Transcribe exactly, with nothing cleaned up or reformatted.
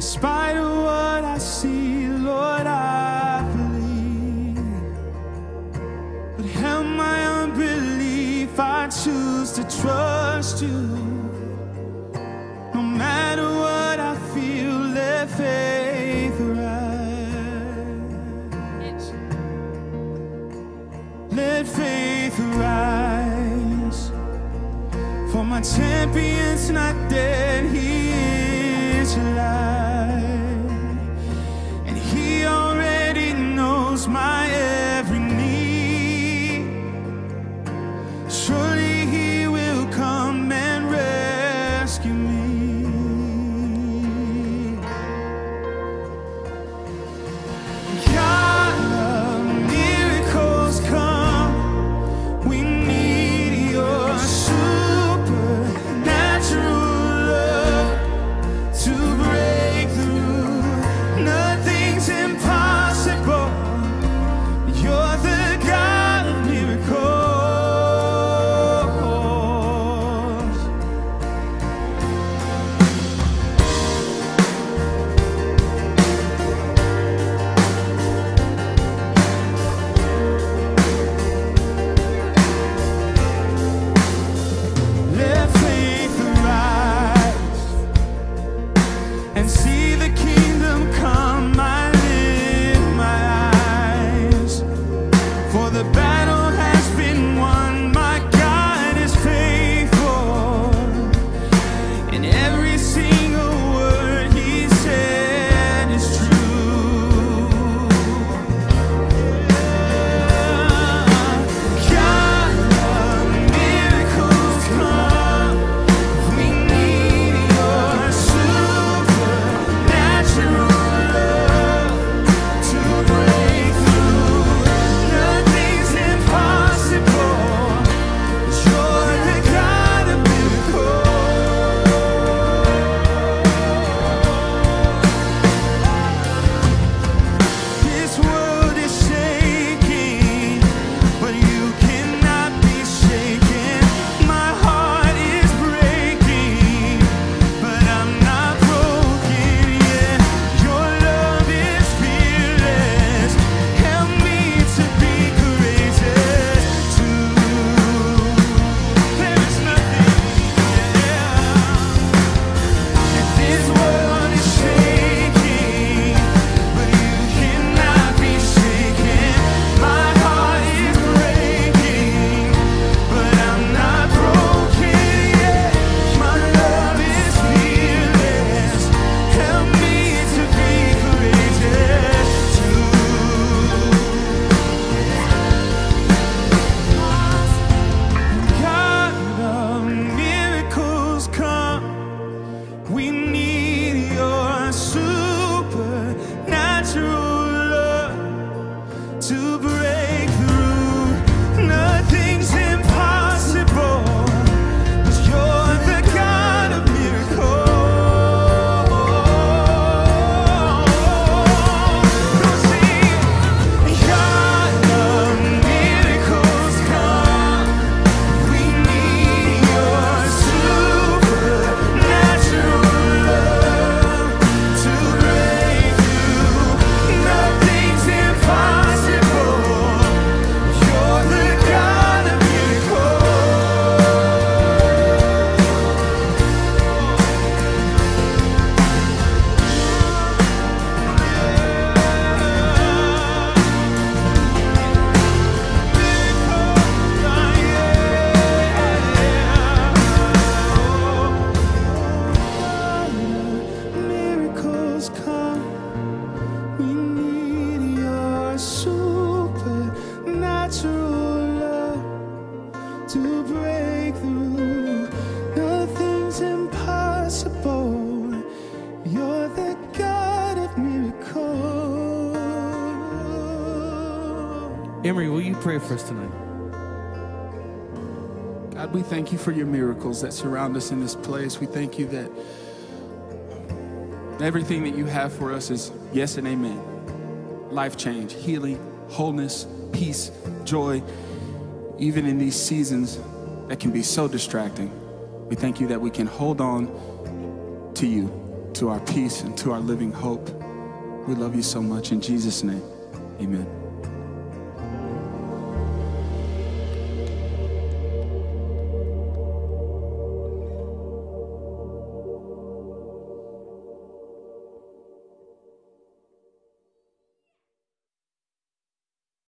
spite of what I see, Lord, I believe. But help my unbelief, I choose to trust you. No matter what I feel, let faith rise. Let faith rise. For my champion's not dead, he is alive. And he already knows my every need. Surely he will come and rescue me. God of miracles, come. We need your supernatural love to break through. Nothing's impossible. You're the God of miracles. Let faith arise and see the kingdom come. I lift my eyes, for the battle has been won. My God is faithful, and every single word he said is true. God of miracles, come. We need your supernatural love to break through. Nothing's impossible. You're the God of miracles. This world is shaking, but you cannot be shaken. My heart is breaking, but I'm not broken yet. Your love is fearless. Help me to be courageous too. There is nothing, yeah. This world is shaking, but you cannot be shaken. My heart is breaking, but I'm not broken yet. My love is fearless. Help me to be courageous too. God of miracles, come. We need your supernatural love to break through. Nothing's impossible, 'cause you're the God of miracles. Come sing. God of miracles, come. We need your supernatural love to break through. Nothing's impossible. You're the God of miracles, come. We need your supernatural love to break through. Nothing's impossible. You're the God of miracles. Emery, will you pray for us tonight? God, we thank you for your miracles that surround us in this place. We thank you that everything that you have for us is yes and amen. Life change, healing, wholeness, peace, joy, even in these seasons that can be so distracting. We thank you that we can hold on to you. to our peace, and to our living hope. We love you so much. In Jesus' name, amen.